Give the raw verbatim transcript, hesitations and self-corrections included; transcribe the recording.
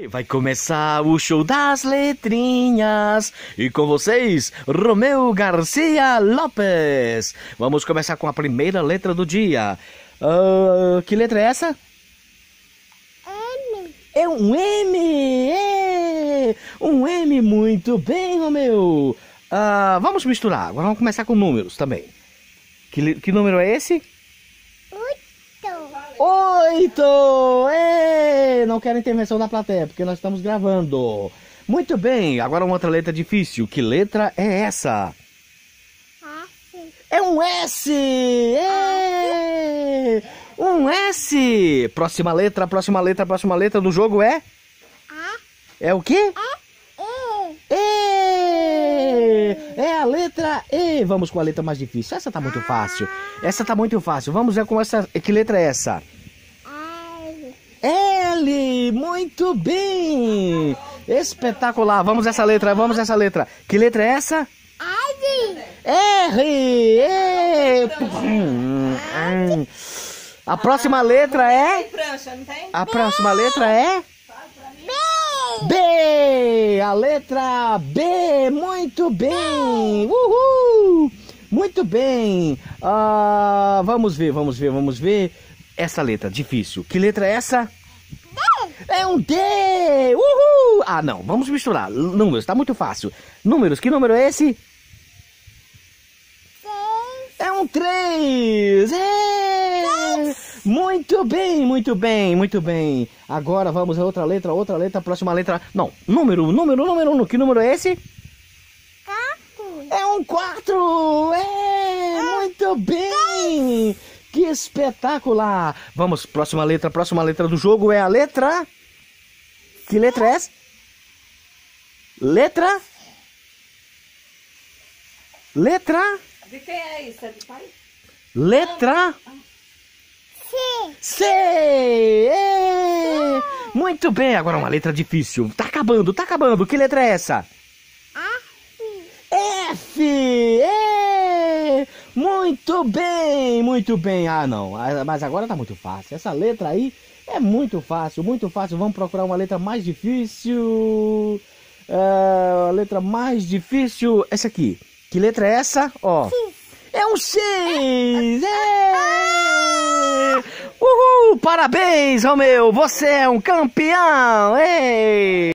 Vai começar o show das letrinhas e com vocês, Romeu Garcia Lopes. Vamos começar com a primeira letra do dia. Uh, que letra é essa? M. É um M! É! Um M, muito bem, Romeu. Uh, vamos misturar, agora vamos começar com números também. Que, que número é esse? Oito! Ê! Não quero intervenção da plateia, porque nós estamos gravando. Muito bem, agora uma outra letra difícil. Que letra é essa? S. É um S! Ê! Um S! Próxima letra, próxima letra, próxima letra do jogo é? A. É o quê? E. E! É a letra E. Vamos com a letra mais difícil. Essa tá muito fácil. Essa tá muito fácil. Vamos ver com essa. Que letra é essa? L. L. Muito bem. Espetacular. Vamos essa letra. Vamos essa letra. Que letra é essa? R. R. E. A próxima letra é? A próxima letra é? B! A letra B! Muito bem! Uhul! Muito bem! Ah, vamos ver, vamos ver, vamos ver. Essa letra, difícil. Que letra é essa? É um D! Uhul! Ah, não, vamos misturar. Números, tá muito fácil. Números, que número é esse? É um três! É! Muito bem, muito bem, muito bem. Agora vamos a outra letra, outra letra, próxima letra. Não, número, número, número. Que número é esse? Quatro. É um quatro! É! Muito bem! Que espetacular! Vamos, próxima letra, próxima letra do jogo é a letra... Que letra é essa? Letra... Letra... De quem é isso? É de pai? Letra... C. C! É. Muito bem, agora uma letra difícil. Tá acabando, tá acabando. Que letra é essa? F. F! É. Muito bem, muito bem. Ah, não, mas agora tá muito fácil. Essa letra aí é muito fácil, muito fácil. Vamos procurar uma letra mais difícil. É, a letra mais difícil, essa aqui. Que letra é essa? Ó. É um seis! É. Uhul! Parabéns, Romeu! Você é um campeão! Ei!